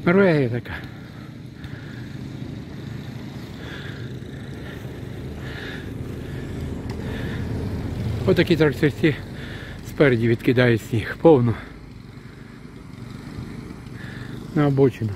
Норвегія така. Отакі тракторці спереді відкидають сніг, повно. На обочину.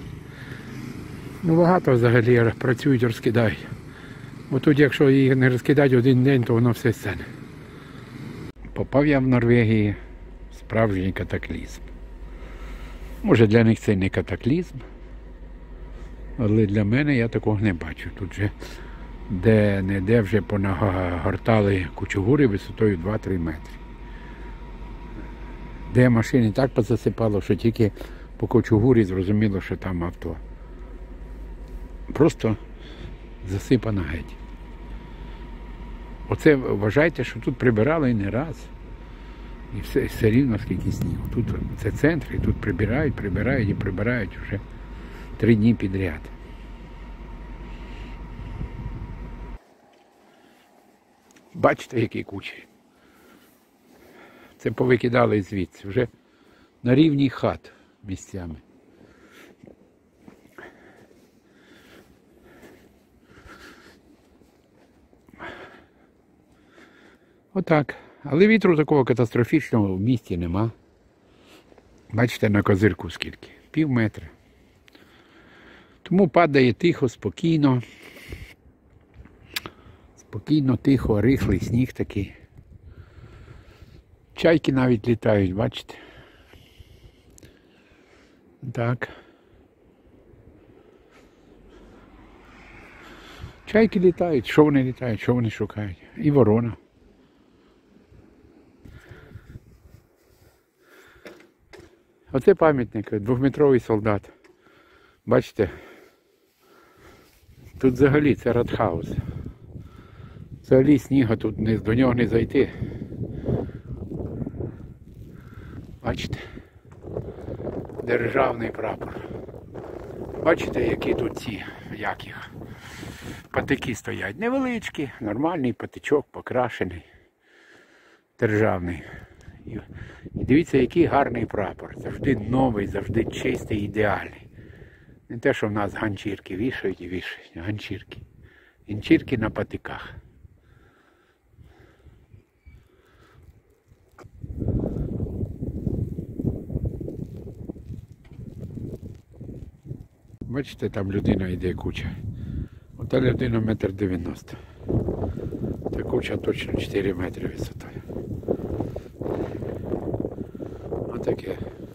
Ну багато взагалі працюють, розкидають. Бо тут якщо їх не розкидати один день, то воно все стане. Попав я в Норвегії в справжній катаклізм. Може для них це не катаклізм, але для мене я такого не бачу. Тут же де-не-де вже понагортали кучугури висотою 2-3 метри. Де машини так позасипало, що тільки по кучугурі зрозуміло, що там авто. Просто засипано геть. Оце вважайте, що тут прибирали не раз. І все рівно скільки снігу. Тут це центр, і тут прибирають вже 3 дні підряд. Бачите, які кучі. Це повикидали звідси, вже на рівні хат місцями. Отак. Але вітру такого катастрофічного в місті нема. Бачите, на козирку скільки? Пів метра. Тому падає тихо, спокійно. Спокійно, тихо, рихлий сніг такий. Чайки навіть літають, бачите? Так. Чайки літають. Що вони літають, що вони шукають? І ворона. Оце пам'ятник, 2-метровий солдат. Бачите? Тут взагалі це Радхаус. Взагалі сніга тут до нього не зайти. Бачите? Державний прапор. Бачите, які тут ці, як їх, патики стоять. Невеличкі, нормальний патичок, покрашений. Державний. І дивіться, який гарний прапор. Завжди новий, завжди чистий, ідеальний. Не те, що в нас ганчірки вішають і вішають. Ганчірки. Ганчірки на патиках. Бачите, там людина йде куча. Ота людина 1,90 м. Та куча точно 4 метри висотою. Отаке.